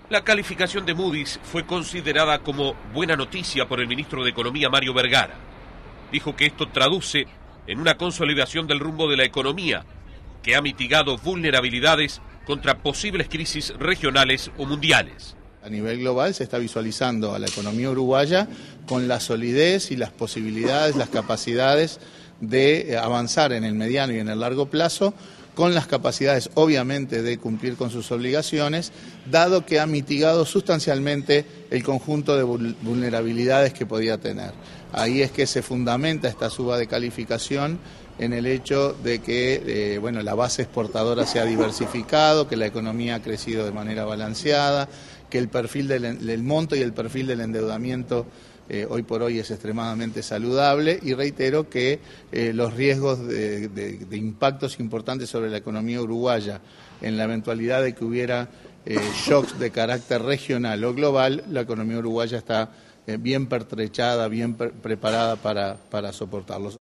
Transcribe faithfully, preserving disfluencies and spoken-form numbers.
La calificación de Moody's fue considerada como buena noticia por el ministro de Economía, Mario Vergara. Dijo que esto traduce en una consolidación del rumbo de la economía, que ha mitigado vulnerabilidades contra posibles crisis regionales o mundiales. A nivel global se está visualizando a la economía uruguaya con la solidez y las posibilidades, las capacidades de avanzar en el mediano y en el largo plazo, con las capacidades obviamente de cumplir con sus obligaciones, dado que ha mitigado sustancialmente el conjunto de vulnerabilidades que podía tener. Ahí es que se fundamenta esta suba de calificación en el hecho de que eh, bueno, la base exportadora se ha diversificado, que la economía ha crecido de manera balanceada, que el perfil del, del monto y el perfil del endeudamiento eh, hoy por hoy es extremadamente saludable, y reitero que eh, los riesgos de, de, de impactos importantes sobre la economía uruguaya en la eventualidad de que hubiera eh, shocks de carácter regional o global, la economía uruguaya está eh, bien pertrechada, bien pre preparada para, para soportarlos.